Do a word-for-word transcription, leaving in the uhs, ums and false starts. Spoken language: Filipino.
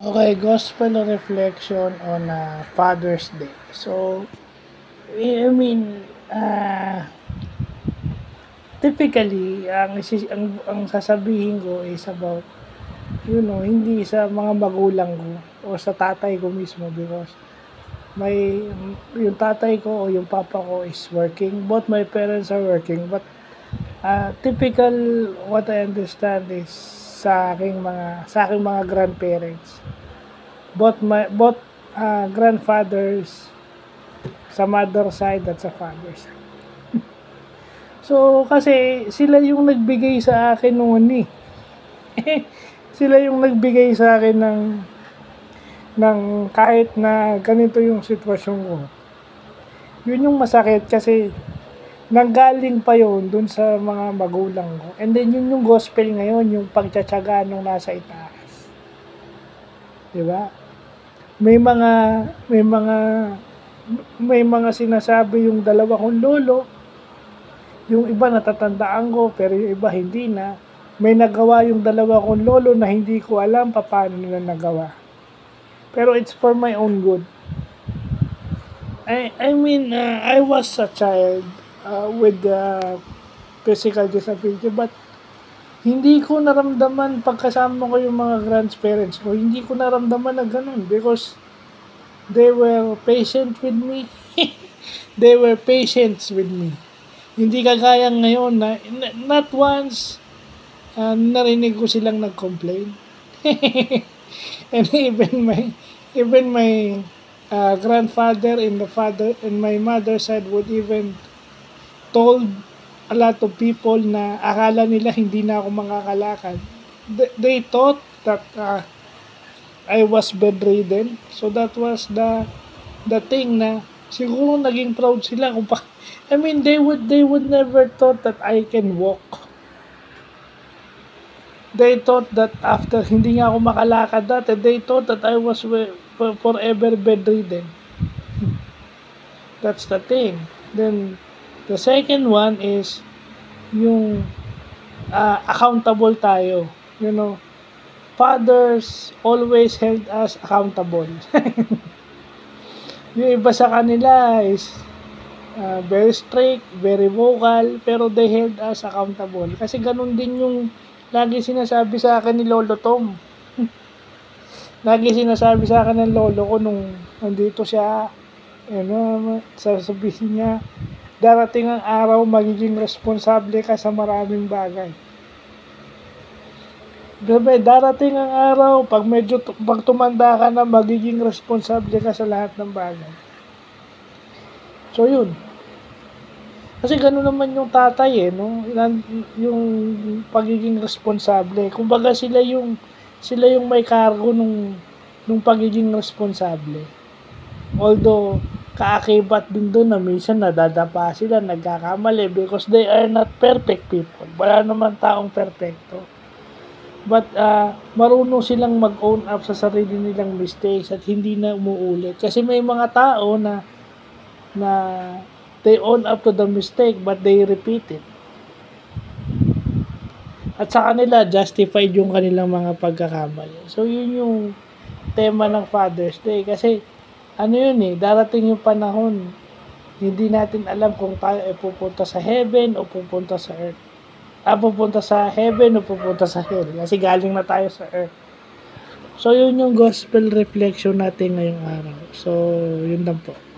Okay, gospel reflection on uh, Father's Day. So, I mean, uh, typically, ang, isi- ang, ang sasabihin ko is about, you know, hindi sa mga magulang ko o sa tatay ko mismo because may, yung tatay ko o yung papa ko is working. Both my parents are working, but uh, typical what I understand is sa aking mga sa aking mga grandparents, both my both uh, grandfathers sa mother side at sa father side. So, kasi sila yung nagbigay sa akin noon eh. Sila yung nagbigay sa akin ng ng kahit na ganito yung sitwasyon ko. Yun yung masakit kasi nanggaling pa yun dun sa mga magulang ko. And then yun yung gospel ngayon, yung pagtsatsaga nung nasa itaas. Diba? May mga may mga may mga sinasabi yung dalawa kong lolo, yung iba natatandaan ko pero yung iba hindi na. May nagawa yung dalawa kong lolo na hindi ko alam pa paano nila nagawa. Pero it's for my own good. I I mean, uh, I was a child uh, with uh, physical disability but hindi ko naramdaman pagkasama ko yung mga grandparents ko. Hindi ko naramdaman na ganun because they were patient with me. They were patients with me. Hindi kagaya ngayon na not once uh, narinig ko silang nag-complain. And even my even my uh, grandfather and the father and my mother side would even told a lot of people na akala nila hindi na ako makakalakad. They, they thought that uh, I was bedridden. So that was the the thing na siguro naging proud sila kung pa I mean they would they would never thought that I can walk. They thought that after hindi nga ako makalakad dati, they thought that I was we- for- forever bedridden. That's the thing. Then the second one is yung uh, accountable tayo. You know, fathers always held us accountable. Yung iba sa kanila is uh, very strict, very vocal, pero they held us accountable. Kasi ganun din yung lagi sinasabi sa akin ni Lolo Tom. Lagi sinasabi sa akin ng lolo ko nung nandito siya, ano, sasabihin niya, darating ang araw magiging responsable ka sa maraming bagay. Sabi, darating ang araw, pag medyo, pag tumanda ka na, magiging responsable ka sa lahat ng bagay. So, yun. Kasi gano'n naman yung tatay eh, no? Yung pagiging responsable. Kumbaga sila yung, sila yung may cargo nung, nung pagiging responsable. Although, kaakibat din doon na minsan nadadapa sila, nagkakamali because they are not perfect people. Wala naman taong perfecto. But uh, marunong silang mag-own up sa sarili nilang mistakes at hindi na umuulit. Kasi may mga tao na na they own up to the mistake but they repeat it. At sa kanila, justified yung kanilang mga pagkakamali. So, yun yung tema ng Father's Day. Kasi, ano yun eh, darating yung panahon, hindi natin alam kung tayo ay pupunta sa heaven o pupunta sa earth. Ah, pupunta sa heaven o pupunta sa hell. Kasi galing na tayo sa earth. So, yun yung gospel reflection natin ngayong araw. So, yun lang po.